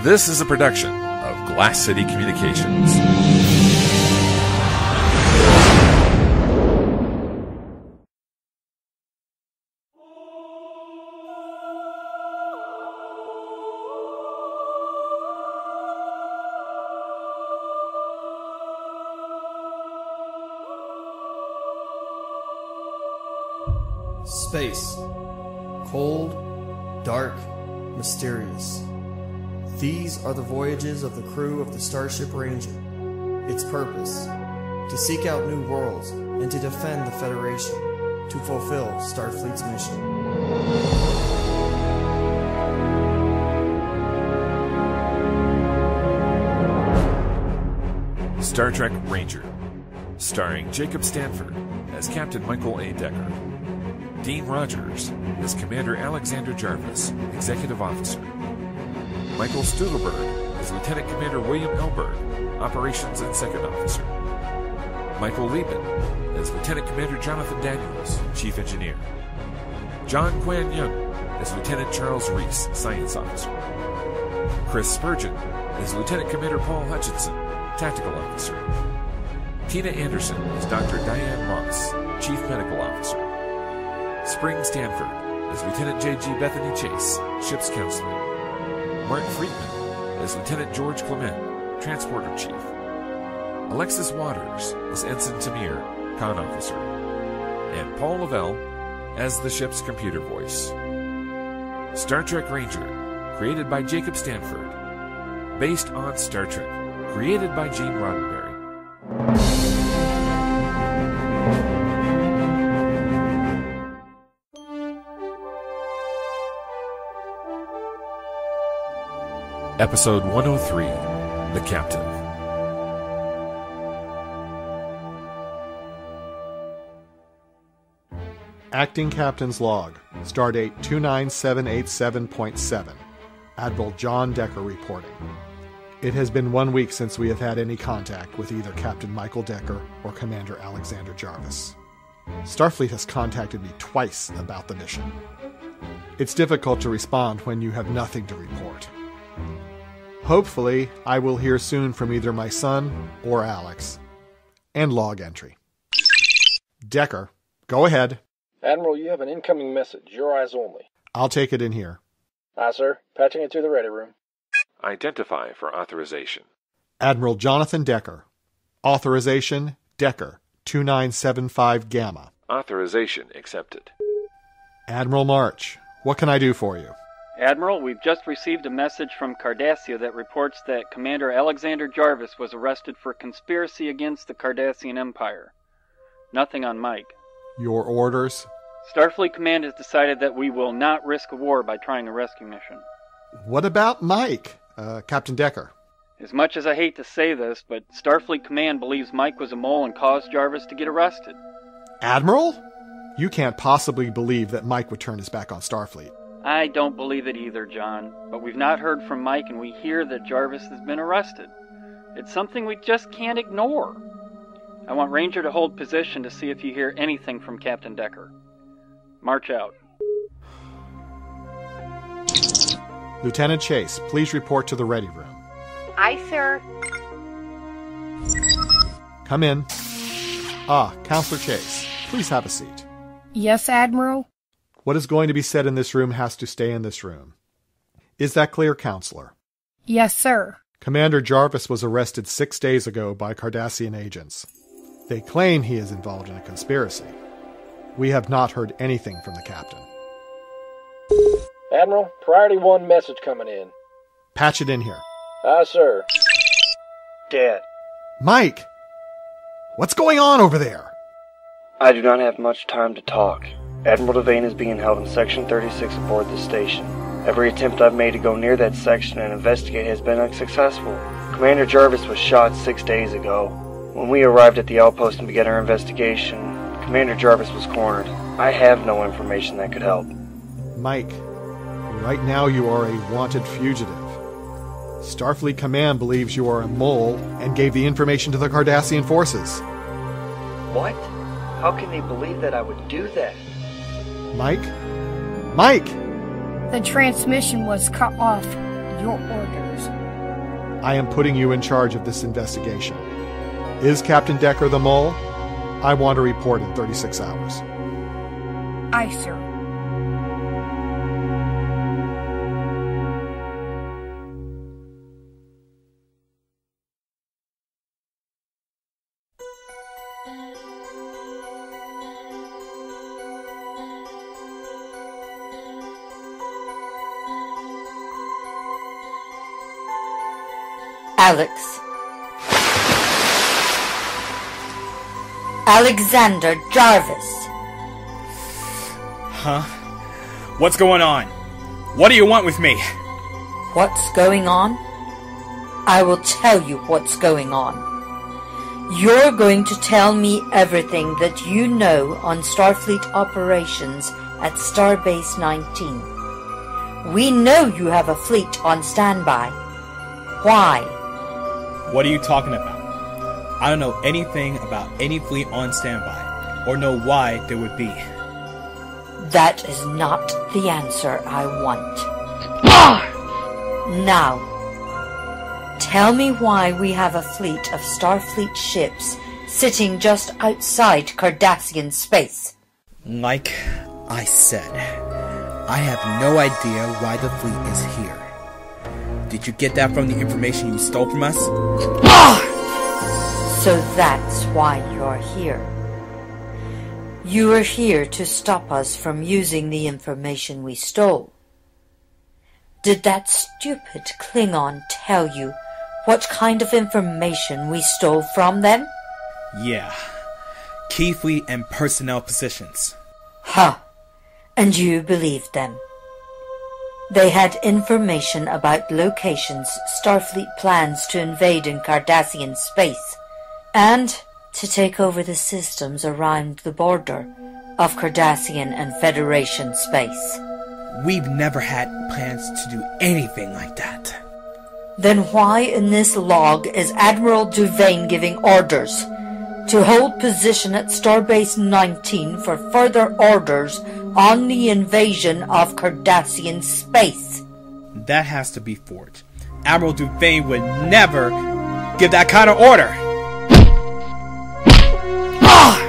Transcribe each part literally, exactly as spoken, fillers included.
This is a production of Glass City Communications. Space. Cold, dark, mysterious. These are the voyages of the crew of the Starship Ranger. Its purpose: to seek out new worlds and to defend the Federation, to fulfill Starfleet's mission. Star Trek Ranger, starring Jacob Stanford as Captain Michael A. Decker, Dean Rogers as Commander Alexander Jarvis, Executive Officer, Michael Studelberg as Lieutenant Commander William Elberg, Operations and Second Officer, Michael Liebmann as Lieutenant Commander Jonathan Daniels, Chief Engineer, John Kwan Yuen as Lieutenant Charles Reese, Science Officer, Chris Spurgin as Lieutenant Commander Paul Hutchinson, Tactical Officer, Tina Anderson as Doctor Diane Moss, Chief Medical Officer, Spring Stanford as Lieutenant J G Bethany Chase, Ship's Counselor, Marc Friedman as Lieutenant George Clement, Transporter Chief, Alexis Waters as Ensign Tamir, Con Officer, and Paul Lavelle as the ship's computer voice. Star Trek Ranger, created by Jacob Stanford, based on Star Trek, created by Gene Roddenberry. Episode one oh three, The Captive. Acting Captain's Log, Stardate two nine seven eight seven point seven. Admiral John Decker reporting. It has been one week since we have had any contact with either Captain Michael Decker or Commander Alexander Jarvis. Starfleet has contacted me twice about the mission. It's difficult to respond when you have nothing to report. Hopefully, I will hear soon from either my son or Alex. End log entry. Decker, go ahead. Admiral, you have an incoming message. Your eyes only. I'll take it in here. Aye, sir. Patching it to the ready room. Identify for authorization. Admiral Jonathan Decker. Authorization, Decker, two nine seven five Gamma. Authorization accepted. Admiral March, what can I do for you? Admiral, we've just received a message from Cardassia that reports that Commander Alexander Jarvis was arrested for conspiracy against the Cardassian Empire. Nothing on Mike. Your orders? Starfleet Command has decided that we will not risk a war by trying a rescue mission. What about Mike, uh, Captain Decker? As much as I hate to say this, but Starfleet Command believes Mike was a mole and caused Jarvis to get arrested. Admiral? You can't possibly believe that Mike would turn his back on Starfleet. I don't believe it either, John, but we've not heard from Mike and we hear that Jarvis has been arrested. It's something we just can't ignore. I want Ranger to hold position to see if you hear anything from Captain Decker. March out. Lieutenant Chase, please report to the ready room. Aye, sir. Come in. Ah, Counselor Chase, please have a seat. Yes, Admiral? What is going to be said in this room has to stay in this room. Is that clear, Counselor? Yes, sir. Commander Jarvis was arrested six days ago by Cardassian agents. They claim he is involved in a conspiracy. We have not heard anything from the captain. Admiral, Priority one message coming in. Patch it in here. Aye, sir. Dad. Mike! What's going on over there? I do not have much time to talk. Admiral Duvane is being held in Section thirty-six aboard the station. Every attempt I've made to go near that section and investigate has been unsuccessful. Commander Jarvis was shot six days ago. When we arrived at the outpost and began our investigation, Commander Jarvis was cornered. I have no information that could help. Mike, right now you are a wanted fugitive. Starfleet Command believes you are a mole and gave the information to the Cardassian forces. What? How can they believe that I would do that? Mike? Mike! The transmission was cut off. your orders. I am putting you in charge of this investigation. Is Captain Decker the mole? I want a report in thirty-six hours. Aye, sir. Alex. Alexander Jarvis. Huh? What's going on? What do you want with me? What's going on? I will tell you what's going on. You're going to tell me everything that you know on Starfleet operations at Starbase nineteen. We know you have a fleet on standby. Why? What are you talking about? I don't know anything about any fleet on standby, or know why there would be. That is not the answer I want. Now, tell me why we have a fleet of Starfleet ships sitting just outside Cardassian space. Like I said, I have no idea why the fleet is here. Did you get that from the information you stole from us? So that's why you're here. You are here to stop us from using the information we stole. Did that stupid Klingon tell you what kind of information we stole from them? Yeah. Key fleet and personnel positions. Huh. And you believed them. They had information about locations Starfleet plans to invade in Cardassian space, and to take over the systems around the border of Cardassian and Federation space. We've never had plans to do anything like that. Then why in this log is Admiral Duvane giving orders to hold position at Starbase nineteen for further orders on the invasion of Cardassian space? That has to be forged. Admiral Duvane would never give that kind of order. Ah!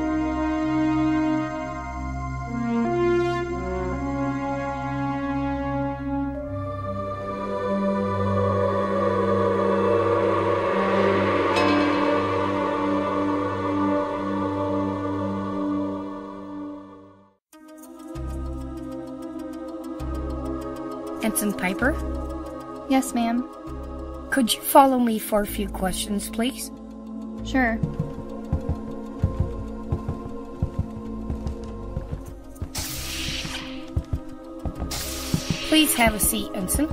Ensign Piper? Yes, ma'am. Could you follow me for a few questions, please? Sure. Please have a seat, Ensign.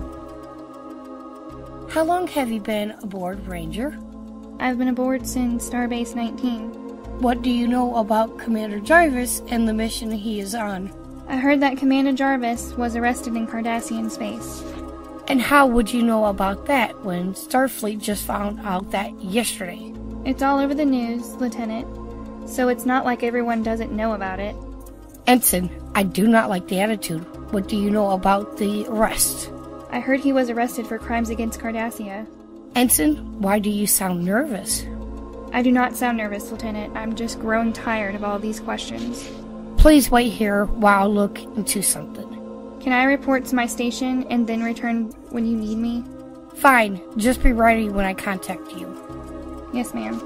How long have you been aboard, Ranger? I've been aboard since Starbase nineteen. What do you know about Commander Jarvis and the mission he is on? I heard that Commander Jarvis was arrested in Cardassian space. And how would you know about that when Starfleet just found out that yesterday? It's all over the news, Lieutenant, so it's not like everyone doesn't know about it. Ensign, I do not like the attitude. What do you know about the arrest? I heard he was arrested for crimes against Cardassia. Ensign, why do you sound nervous? I do not sound nervous, Lieutenant. I'm just growing tired of all these questions. Please wait here while I look into something. Can I report to my station and then return when you need me? Fine. Just be ready when I contact you. Yes, ma'am.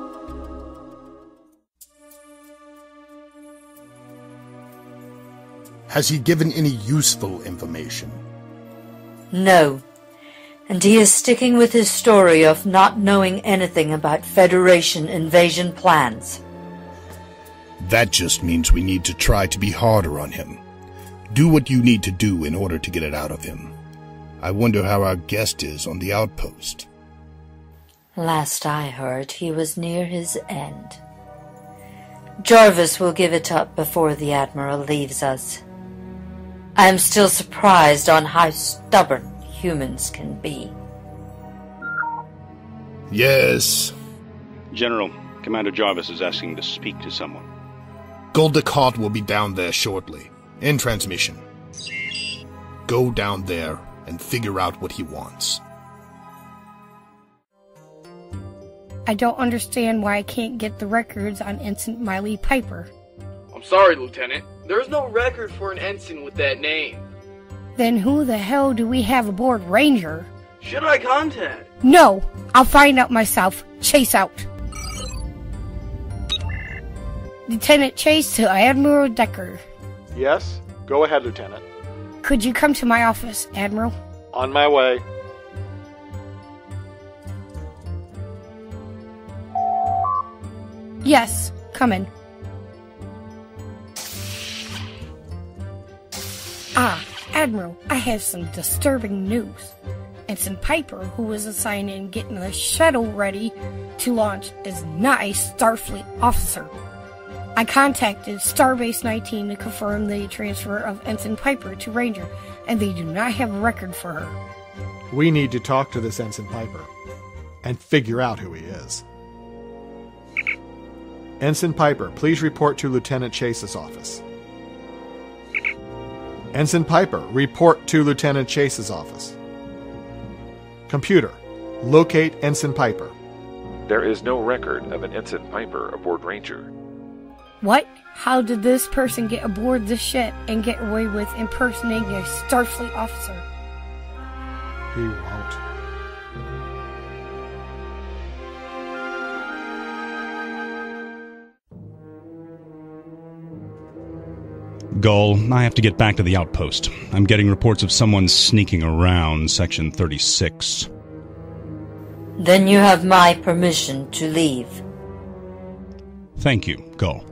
Has he given any useful information? No. And he is sticking with his story of not knowing anything about Federation invasion plans. That just means we need to try to be harder on him. Do what you need to do in order to get it out of him. I wonder how our guest is on the outpost. Last I heard, he was near his end. Jarvis will give it up before the Admiral leaves us. I am still surprised on how stubborn humans can be. Yes. General, Commander Jarvis is asking to speak to someone. Goldacott will be down there shortly. In transmission. Go down there and figure out what he wants. I don't understand why I can't get the records on Ensign Miley Piper. I'm sorry, Lieutenant. There's no record for an ensign with that name. Then who the hell do we have aboard Ranger? Should I contact? No! I'll find out myself. Chase out. Lieutenant Chase to Admiral Decker. Yes? Go ahead, Lieutenant. Could you come to my office, Admiral? On my way. Yes, coming. Ah, Admiral, I have some disturbing news. Ensign Piper, who was assigned in getting the shuttle ready to launch, is not a Starfleet officer. I contacted Starbase nineteen to confirm the transfer of Ensign Piper to Ranger, and they do not have a record for her. We need to talk to this Ensign Piper and figure out who he is. Ensign Piper, please report to Lieutenant Chase's office. Ensign Piper, report to Lieutenant Chase's office. Computer, locate Ensign Piper. There is no record of an Ensign Piper aboard Ranger. What? How did this person get aboard this ship and get away with impersonating a Starfleet officer? He won't. Gull, I have to get back to the outpost. I'm getting reports of someone sneaking around Section thirty-six. Then you have my permission to leave. Thank you, Gull.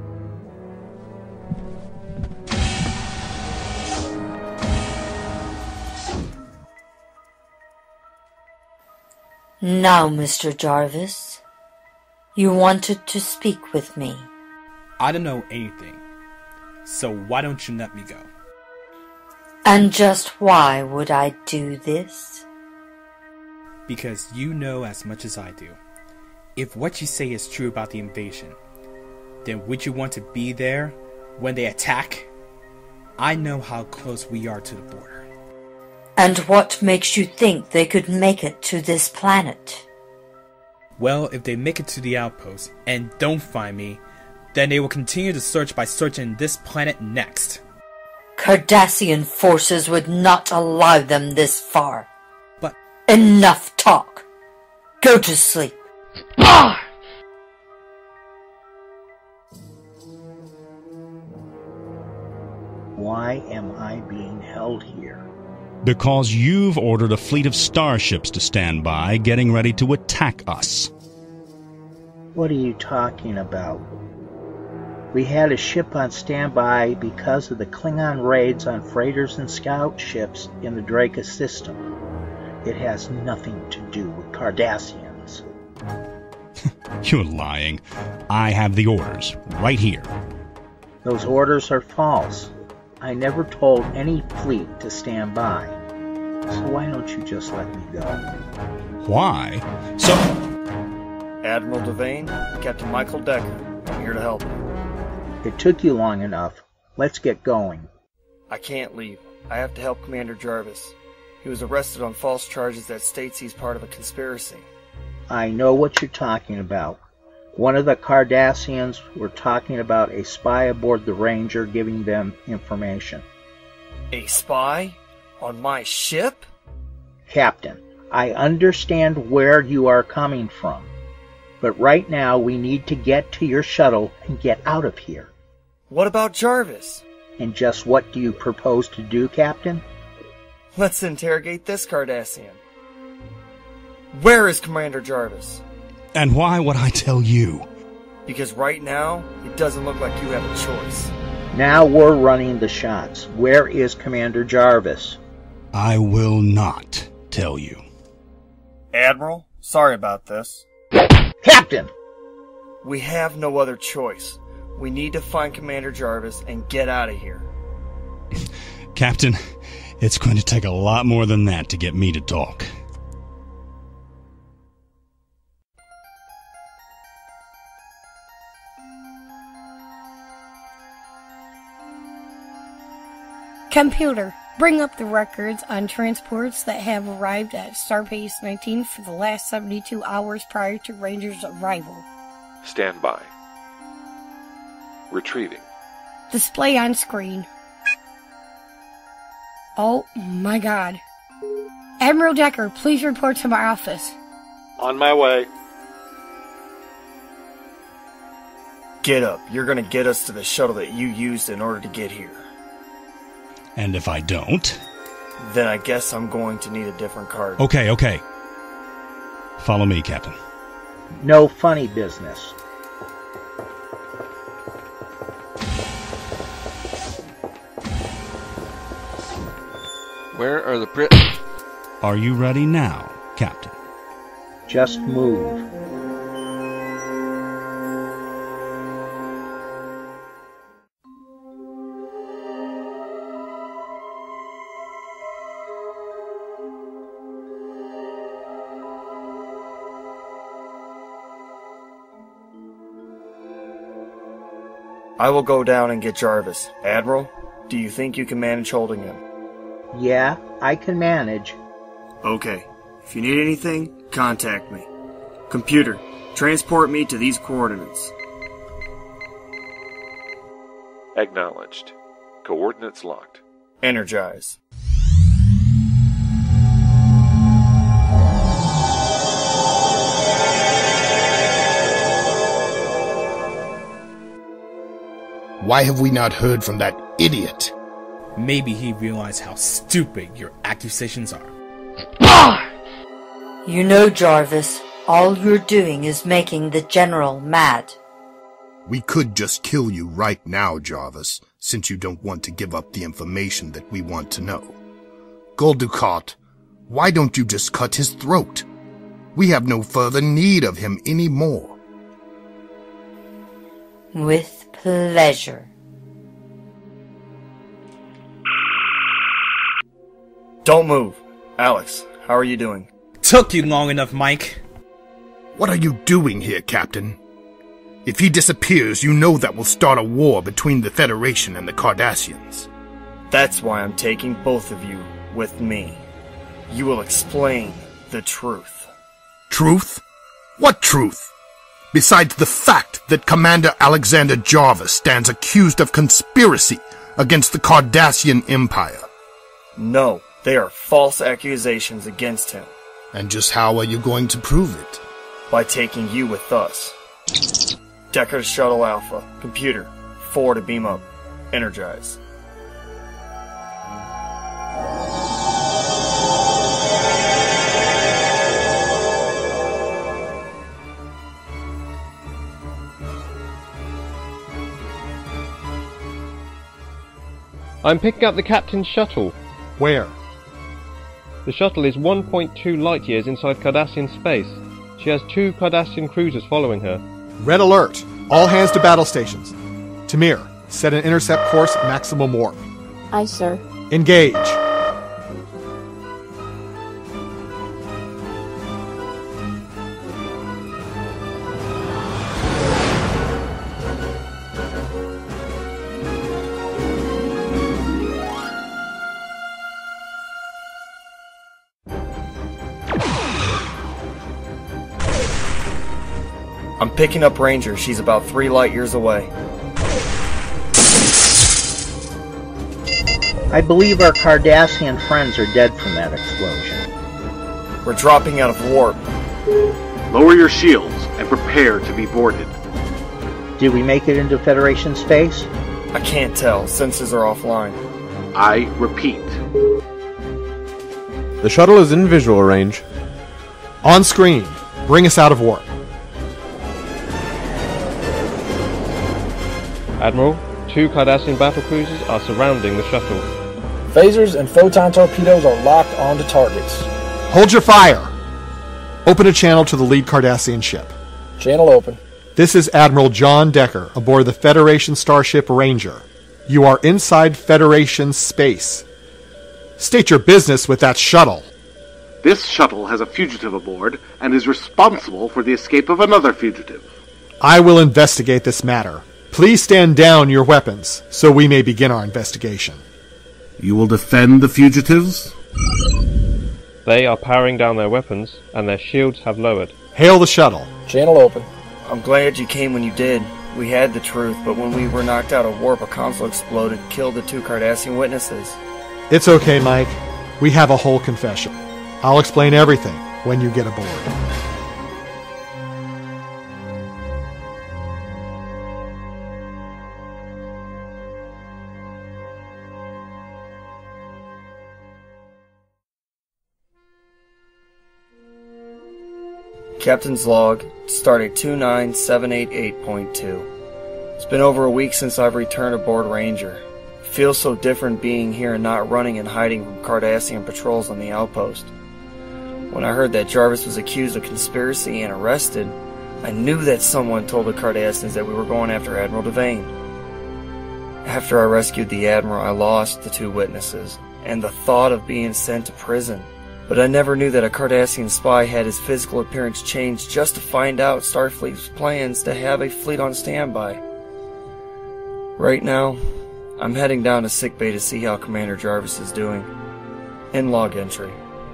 Now, Mister Jarvis, you wanted to speak with me. I don't know anything, so why don't you let me go? And just why would I do this? Because you know as much as I do. If what you say is true about the invasion, then would you want to be there when they attack? I know how close we are to the border. And what makes you think they could make it to this planet? Well, if they make it to the outpost and don't find me, then they will continue to search by searching this planet next. Cardassian forces would not allow them this far. But... Enough talk. Go to sleep. Ah! Why am I being held here? Because you've ordered a fleet of starships to stand by, getting ready to attack us. What are you talking about? We had a ship on standby because of the Klingon raids on freighters and scout ships in the Draca system. It has nothing to do with Cardassians. You're lying. I have the orders, right here. Those orders are false. I never told any fleet to stand by. So why don't you just let me go? Why? So... Admiral Duvane, Captain Michael Decker. I'm here to help you. It took you long enough. Let's get going. I can't leave. I have to help Commander Jarvis. He was arrested on false charges that states he's part of a conspiracy. I know what you're talking about. One of the Cardassians were talking about a spy aboard the Ranger giving them information. A spy? On my ship? Captain, I understand where you are coming from. But right now we need to get to your shuttle and get out of here. What about Jarvis? And just what do you propose to do, Captain? Let's interrogate this Cardassian. Where is Commander Jarvis? And why would I tell you? Because right now, it doesn't look like you have a choice. Now we're running the shots. Where is Commander Jarvis? I will not tell you. Admiral, sorry about this. Captain! We have no other choice. We need to find Commander Jarvis and get out of here. Captain, it's going to take a lot more than that to get me to talk. Computer, Bring up the records on transports that have arrived at Starbase nineteen for the last seventy-two hours prior to Ranger's arrival. Stand by. Retrieving. Display on screen. Oh my god. Admiral Decker, please report to my office. On my way. Get up. You're gonna get us to the shuttle that you used in order to get here. And if I don't? Then I guess I'm going to need a different card. Okay, okay. Follow me, Captain. No funny business. Where are the pri- Are you ready now, Captain? Just move. I will go down and get Jarvis. Admiral, do you think you can manage holding him? Yeah, I can manage. Okay. If you need anything, contact me. Computer, transport me to these coordinates. Acknowledged. Coordinates locked. Energize. Why have we not heard from that idiot? Maybe he realized how stupid your accusations are. You know, Jarvis, all you're doing is making the General mad. We could just kill you right now, Jarvis, since you don't want to give up the information that we want to know. Gul Dukat, why don't you just cut his throat? We have no further need of him anymore. With pleasure. Don't move. Alex, how are you doing? Took you long enough, Mike. What are you doing here, Captain? If he disappears, you know that will start a war between the Federation and the Cardassians. That's why I'm taking both of you with me. You will explain the truth. Truth? What truth? Besides the fact that Commander Alexander Jarvis stands accused of conspiracy against the Cardassian Empire. No, they are false accusations against him. And just how are you going to prove it? By taking you with us. Decker's Shuttle Alpha. Computer, four to beam up. Energize. I'm picking up the captain's shuttle. Where? The shuttle is one point two light years inside Cardassian space. She has two Cardassian cruisers following her. Red alert! All hands to battle stations. Tamir, set an intercept course maximum warp. Aye, sir. Engage! I'm picking up Ranger. She's about three light years away. I believe our Cardassian friends are dead from that explosion. We're dropping out of warp. Lower your shields and prepare to be boarded. Did we make it into Federation space? I can't tell. Sensors are offline. I repeat. The shuttle is in visual range. On screen. Bring us out of warp. Admiral, two Cardassian battlecruisers are surrounding the shuttle. Phasers and photon torpedoes are locked onto targets. Hold your fire! Open a channel to the lead Cardassian ship. Channel open. This is Admiral John Decker aboard the Federation starship Ranger. You are inside Federation space. State your business with that shuttle. This shuttle has a fugitive aboard and is responsible for the escape of another fugitive. I will investigate this matter. Please stand down your weapons so we may begin our investigation. You will defend the fugitives? They are powering down their weapons, and their shields have lowered. Hail the shuttle. Channel open. I'm glad you came when you did. We had the truth, but when we were knocked out of warp, a console exploded, killed the two Cardassian witnesses. It's okay, Mike. We have a whole confession. I'll explain everything when you get aboard. Captain's log, stardate two nine seven eight eight point two. It's been over a week since I've returned aboard Ranger. It feels so different being here and not running and hiding from Cardassian patrols on the outpost. When I heard that Jarvis was accused of conspiracy and arrested, I knew that someone told the Cardassians that we were going after Admiral Duvane. After I rescued the Admiral, I lost the two witnesses, and the thought of being sent to prison. But I never knew that a Cardassian spy had his physical appearance changed just to find out Starfleet's plans to have a fleet on standby. Right now, I'm heading down to sickbay to see how Commander Jarvis is doing. In log entry.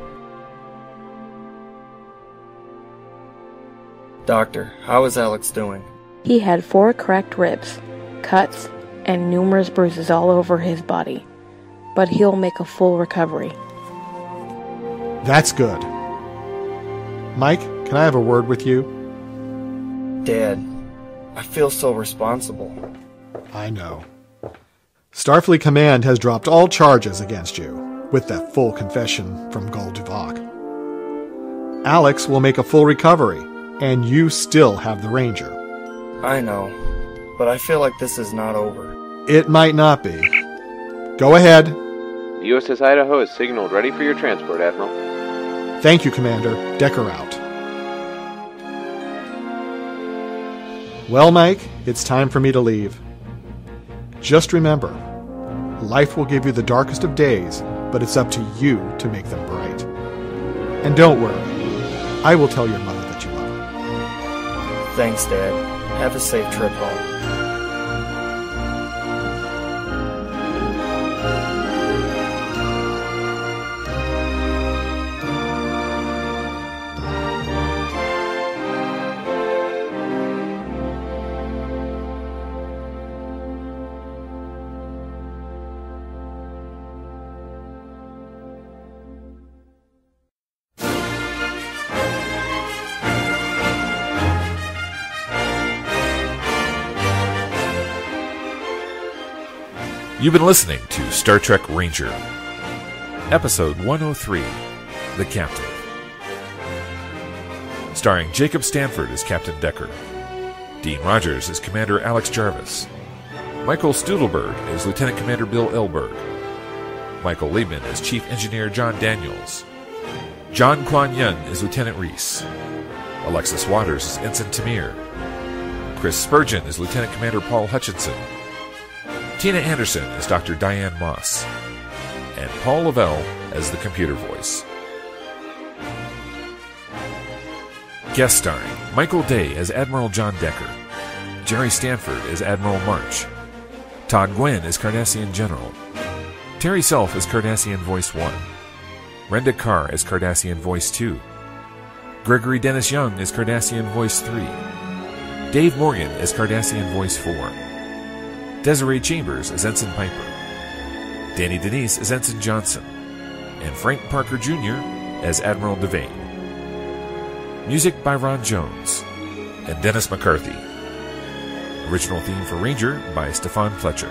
Doctor, how is Alex doing? He had four cracked ribs, cuts, and numerous bruises all over his body. But he'll make a full recovery. That's good. Mike, can I have a word with you? Dad, I feel so responsible. I know. Starfleet Command has dropped all charges against you, with that full confession from Gul Duvane. Alex will make a full recovery, and you still have the Ranger. I know, but I feel like this is not over. It might not be. Go ahead. The U S S Idaho is signaled ready for your transport, Admiral. Thank you, Commander. Decker out. Well, Mike, it's time for me to leave. Just remember, life will give you the darkest of days, but it's up to you to make them bright. And don't worry, I will tell your mother that you love her. Thanks, Dad. Have a safe trip home. You've been listening to Star Trek Ranger, Episode one oh three, The Captive. Starring Jacob Stanford as Captain Decker, Dean Rogers as Commander Alex Jarvis, Michael Studelberg as Lieutenant Commander Bill Elberg, Michael Liebmann as Chief Engineer John Daniels, John Kwan Yuen as Lieutenant Reese, Alexis Waters as Ensign Tamir, Chris Spurgin as Lieutenant Commander Paul Hutchinson, Tina Anderson as Doctor Diane Moss, and Paul Lavelle as the computer voice. Guest starring Michael Day as Admiral John Decker, Jerry Stanford as Admiral March, Todd Gwynn as Cardassian General, Terry Self as Cardassian Voice one, Renda Carr as Cardassian Voice two, Gregory Dennis Young as Cardassian Voice three, Dave Morgan as Cardassian Voice four, Desiree Chambers as Ensign Piper, Danny Denise as Ensign Johnson, and Frank Parker Junior as Admiral Duvane. Music by Ron Jones and Dennis McCarthy. Original theme for Ranger by Stefan Fletcher.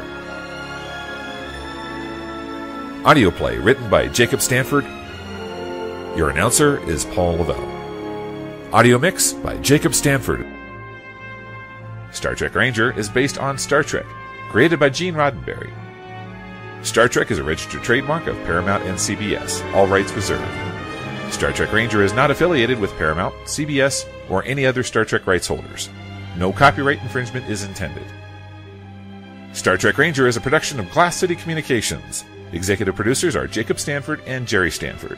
Audio play written by Jacob Stanford. Your announcer is Paul Lavelle. Audio mix by Jacob Stanford. Star Trek Ranger is based on Star Trek, created by Gene Roddenberry. Star Trek is a registered trademark of Paramount and C B S, all rights reserved. Star Trek Ranger is not affiliated with Paramount, C B S, or any other Star Trek rights holders. No copyright infringement is intended. Star Trek Ranger is a production of Glass City Communications. Executive producers are Jacob Stanford and Jerry Stanford.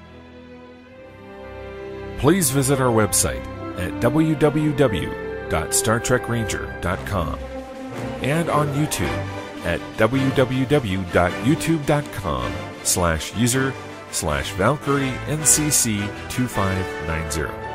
Please visit our website at w w w dot star trek ranger dot com and on YouTube at www.youtube.com slash user slash Valkyrie N C C two five nine zero.